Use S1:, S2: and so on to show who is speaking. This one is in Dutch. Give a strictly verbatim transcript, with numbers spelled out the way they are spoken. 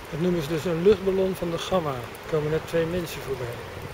S1: Dat noemen ze dus een luchtballon van de gamma. Er komen net twee mensen voorbij.